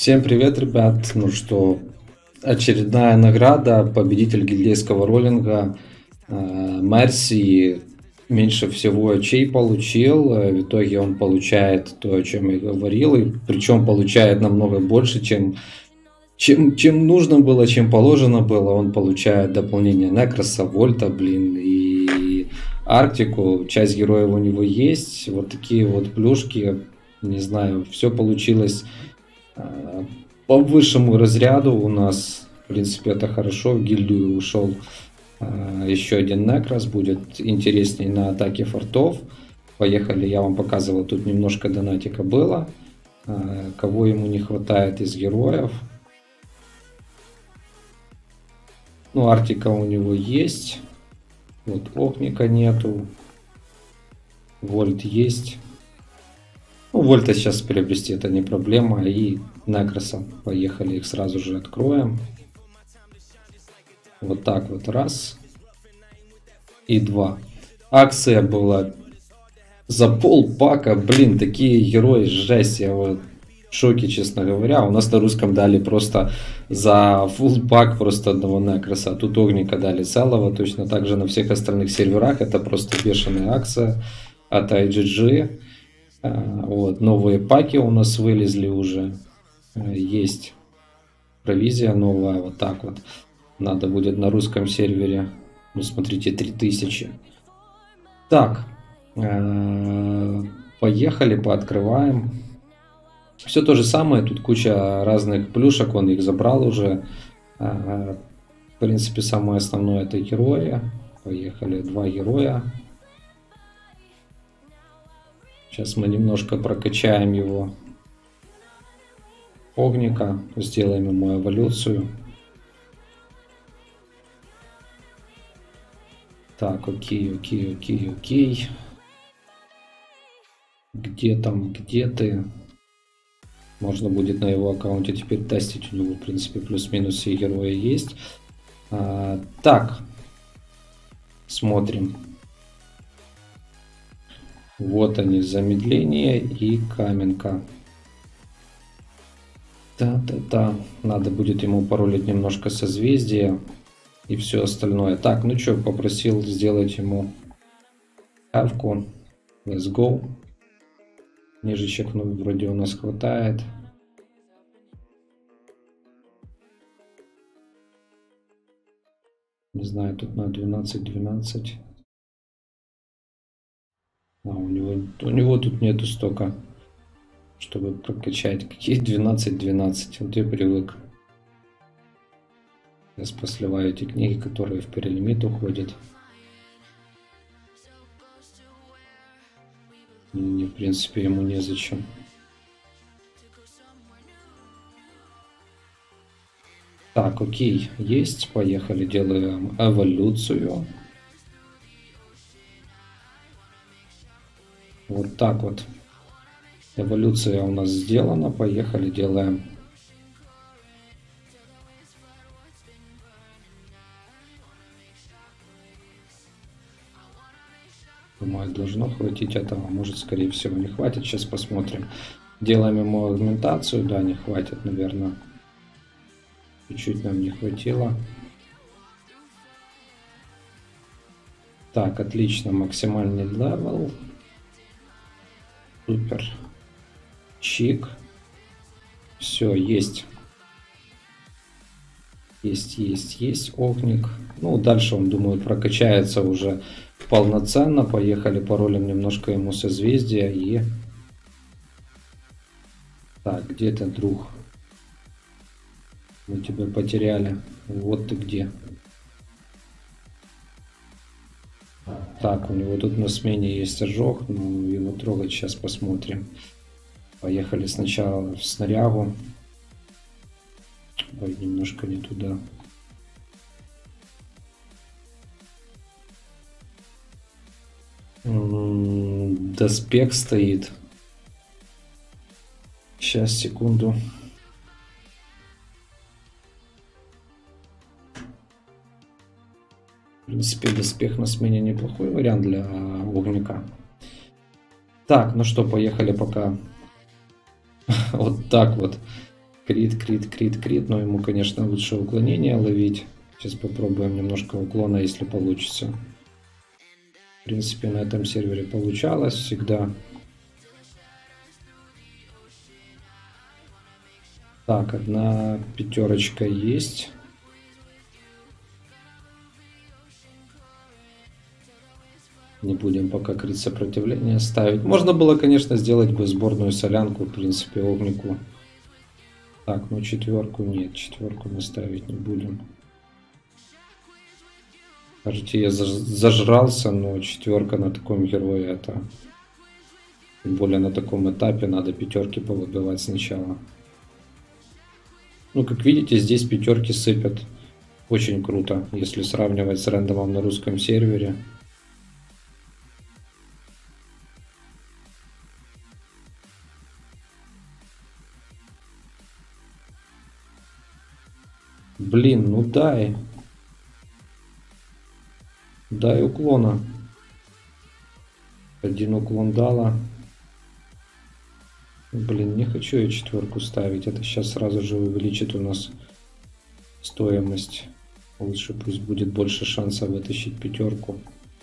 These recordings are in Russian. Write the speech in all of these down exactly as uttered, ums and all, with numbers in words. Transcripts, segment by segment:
Всем привет, ребят! Ну что, очередная награда, победитель гильдейского роллинга э, Мерси меньше всего очей получил. В итоге он получает то, о чем я говорил, и причем получает намного больше, чем, чем, чем нужно было, чем положено было. Он получает дополнение Некроса, Вольта, блин, и Арктику. Часть героев у него есть. Вот такие вот плюшки. Не знаю, все получилось по высшему разряду у нас. В принципе, это хорошо. В гильдию ушел еще один Некрос. Будет интересней на атаке фортов. Поехали, я вам показывал, тут немножко донатика было. Кого ему не хватает из героев. Ну, Арктика у него есть. Вот Огника нету. Вольт есть. Ну, Вольта сейчас приобрести это не проблема. И Некроса. Поехали, их сразу же откроем. Вот так вот. Раз. И два. Акция была за полпака. Блин, такие герои, жесть. Я вот в шоке, честно говоря. У нас на русском дали просто за full пак просто одного Некроса. А тут Огника дали целого. Точно так же на всех остальных серверах. Это просто бешеная акция от ай джи джи. Вот, новые паки у нас вылезли уже. Есть провизия новая. Вот так вот. Надо будет на русском сервере. Ну, смотрите, три тысячи. Так. Поехали, пооткрываем. Все то же самое. Тут куча разных плюшек. Он их забрал уже. В принципе, самое основное это герои. Поехали. Два героя. Сейчас мы немножко прокачаем его Огника, сделаем ему эволюцию. Так, окей, окей, окей, окей. Где там, где ты? Можно будет на его аккаунте теперь тестить. У него, в принципе, плюс-минус все герои есть. А, так, смотрим. Вот они, замедление и каменка. Да-да-да. Надо будет ему паролить немножко созвездия и все остальное. Так, ну что, попросил сделать ему авку. Let's go. Книжечек, ну, вроде у нас хватает. Не знаю, тут на двенадцать-двенадцать. А, у него, у него тут нету столько, чтобы прокачать. Какие двенадцать-двенадцать? Вот я привык. Я посливаю эти книги, которые в перелимит уходят. И, в принципе, ему незачем. Так, окей, есть. Поехали, делаем эволюцию. Вот так вот. Эволюция у нас сделана. Поехали, делаем. Думаю, должно хватить этого. Может, скорее всего, не хватит. Сейчас посмотрим. Делаем ему агментацию. Да, не хватит, наверное. Чуть-чуть нам не хватило. Так, отлично. Максимальный левел. Супер. Чик. Все, есть. Есть, есть, есть Огник. Ну, дальше он, думаю, прокачается уже полноценно. Поехали, паролем немножко ему созвездия и... Так, где ты, друг? Мы тебя потеряли. Вот ты где. Так, у него тут на смене есть ожог, но его трогать сейчас посмотрим. Поехали сначала в снарягу. Ой, немножко не туда. М-м, доспех стоит. Сейчас, секунду. В принципе, доспех на смене неплохой вариант для Огника. Так, ну что, поехали пока. Вот так вот. Крит, крит, крит, крит. Но ему, конечно, лучше уклонение ловить. Сейчас попробуем немножко уклона, если получится. В принципе, на этом сервере получалось всегда. Так, одна пятерочка есть. Не будем пока крит сопротивления ставить. Можно было, конечно, сделать бы сборную солянку, в принципе, огнику. Так, ну четверку нет, четверку мы ставить не будем. Кажется, я зажрался, но четверка на таком герое это... Тем более на таком этапе надо пятерки повыбивать сначала. Ну, как видите, здесь пятерки сыпят. Очень круто, если сравнивать с рандомом на русском сервере. Блин, ну дай. Дай уклона. Один уклон дала. Блин, не хочу я четверку ставить. Это сейчас сразу же увеличит у нас стоимость. Лучше пусть будет больше шансов вытащить пятерку.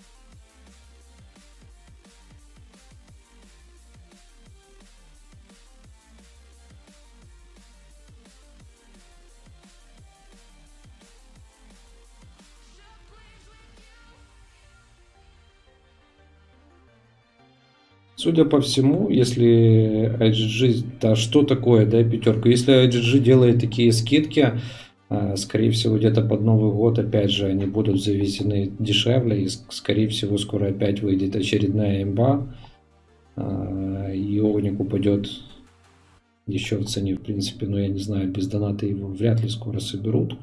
Судя по всему, если ай джи джи, да что такое, да, пятерка, если ай джи джи делает такие скидки, скорее всего, где-то под Новый год, опять же, они будут завезены дешевле, и, скорее всего, скоро опять выйдет очередная имба, и огник упадет еще в цене, в принципе, но я не знаю, без доната его вряд ли скоро соберут.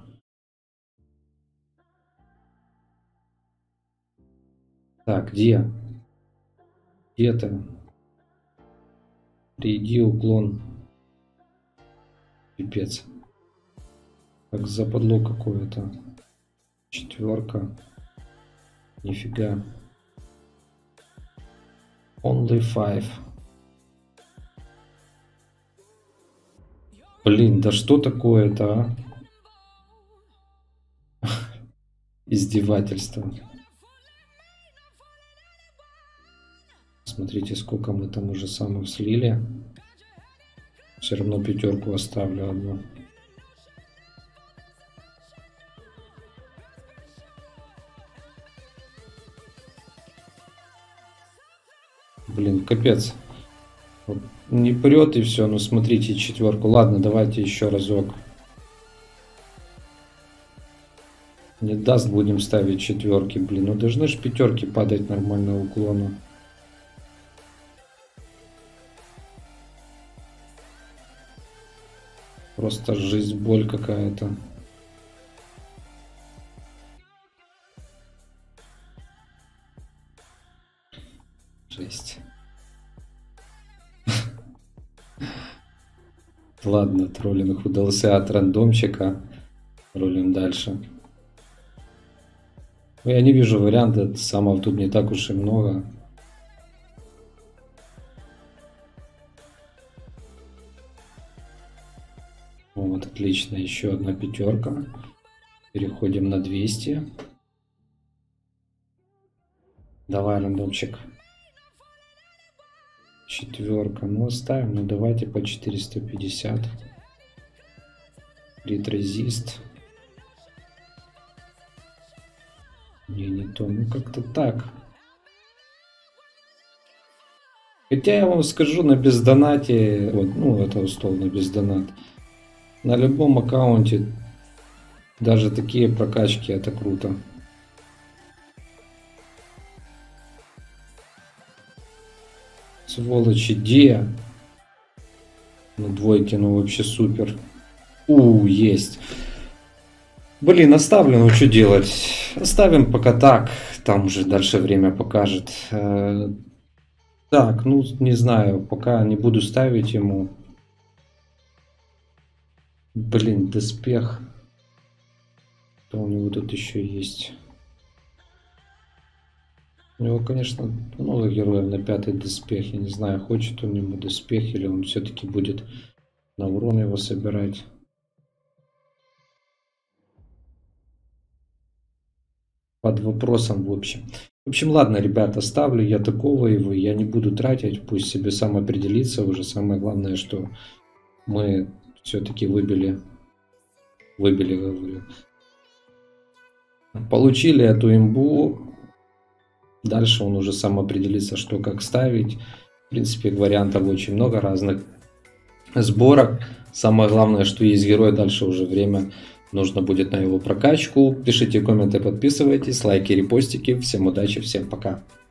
Так, где? Где-то. Приди, уклон. Пипец. Как западло какое-то. Четверка. Нифига. Only five. Блин, да что такое-то, а? Издевательство. Смотрите, сколько мы там уже самых слили. Все равно пятерку оставлю одну. Блин, капец. Вот не прет и все. Ну смотрите, четверку. Ладно, давайте еще разок. Не даст, будем ставить четверки. Блин, ну должны же пятерки падать нормально уклону. Просто жизнь, боль какая-то. Жесть. Ладно, троллинг удался от рандомчика. Ролим дальше. Я не вижу варианта. Самов тут не так уж и много. Вот, отлично. Еще одна пятерка. Переходим на двести. Давай, рандомчик. Четверка. Ну, оставим. Ну, давайте по четыреста пятьдесят. Крит резист. Не, не то. Ну, как-то так. Хотя я вам скажу, на бездонате, вот, ну, это условно бездонат, на любом аккаунте даже такие прокачки, это круто. Сволочи, где? Ну, двойки, ну, вообще супер. У, есть. Блин, оставлю, ну, что делать? Оставим пока так, там уже дальше время покажет. Так, ну, не знаю, пока не буду ставить ему. Блин, доспех. Что у него тут еще есть? У него, конечно, много героев на пятый доспех. Я не знаю, хочет он ему доспех или он все-таки будет На урон его собирать. Под вопросом, в общем. В общем, ладно, ребята, ставлю я такого его, я не буду тратить, пусть себе сам определится уже. Самое главное, что мы все-таки выбили, выбили, говорю. Получили эту имбу, дальше он уже сам определится, что как ставить. В принципе, вариантов очень много разных. Сборок. Самое главное, что есть герой, дальше уже время нужно будет на его прокачку. Пишите комменты, подписывайтесь, лайки, репостики. Всем удачи, всем пока.